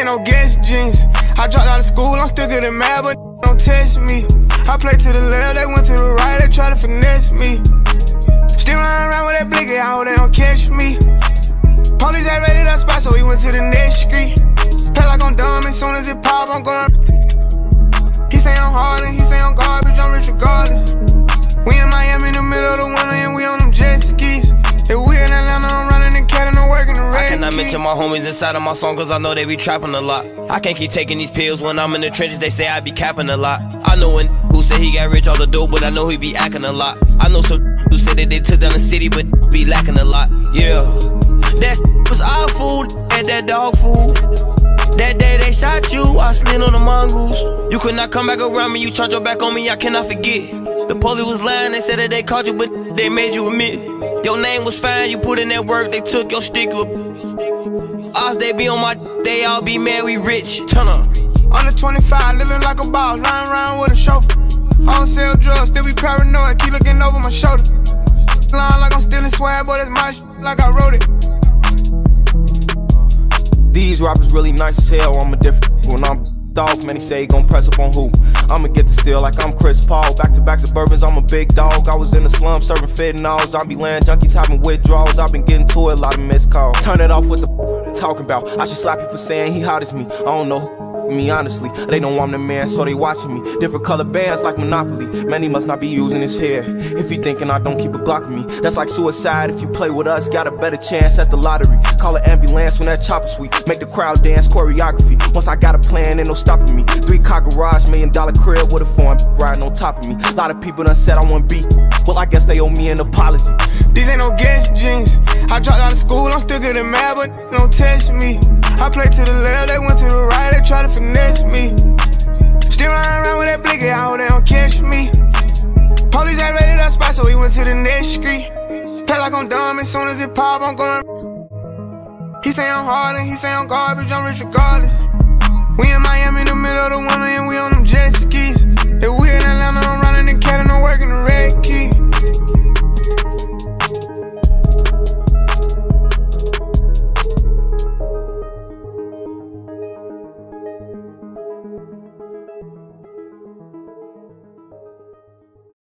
ain't no guess jeans. I dropped out of school, I'm still getting mad, but don't test me. I play to the left, they went to the right, they try to finesse me. Still running around with that blicky, I hope they don't catch me. Police had raided our spot, so we went to the next street. Play like I'm dumb, as soon as it pop, I'm going. He say I'm hard and he say I'm garbage, I'm rich regardless. We in Miami in the middle of the winter and we on them jet skis. If we in Atlanta, I'm running and catting and working the red. I cannot mention my homies inside of my song, cause I know they be trapping a lot. I can't keep taking these pills when I'm in the trenches, they say I be capping a lot. I know when who say he got rich off the dope, but I know he be acting a lot. I know some who said that they took down the city, but be lacking a lot. Yeah, that was our food and that dog food. That day they shot you, I slid on the mongoose. You could not come back around me, you turned your back on me, I cannot forget. The police was lying, they said that they caught you, but they made you admit. Your name was fine, you put in that work, they took your stick up. Us, they be on my, they all be mad, we rich. Turn up. Under 25, living like a boss, lying around with a chauffeur. I don't sell drugs, still be paranoid, keep looking over my shoulder. Lying like I'm stealing swag, but it's my shit, like I wrote it. These rappers really nice as hell, I'm a different. When I'm off, man, he say he gon' press up on who? I'ma get the steal like I'm Chris Paul. Back-to-back Suburbans, I'm a big dog. I was in the slum serving fentanyls. I be laying junkies having withdrawals. I've been getting to it, a lot of missed calls. Turn it off, what the talking about? I should slap you for saying he hot as me. I don't know who me, honestly. They know I'm the man, so they watching me. Different color bands like Monopoly. Man, he must not be using his hair. If he thinking I don't keep a Glock with me, that's like suicide. If you play with us, got a better chance at the lottery. Call an ambulance when that chopper sweet. Make the crowd dance choreography. Once I got a plan, ain't no stopping me. 3-car garage, $1 million crib with a foreign riding on top of me. A lot of people done said I want beat. Well, I guess they owe me an apology. These ain't no guess jeans. I dropped out of school, I'm still getting mad, but don't test me. I play to the left, they went to the right, they try to finesse me. Still running around with that blicky, I hope they don't catch me. Police had raided our spot, so we went to the next street. Play like I'm dumb, as soon as it pop, I'm going. He say I'm hard and he say I'm garbage, I'm rich regardless. We in Miami in the middle of the winter and we on them jet skis. If we in Atlanta, I'm running and catting and working the red keys.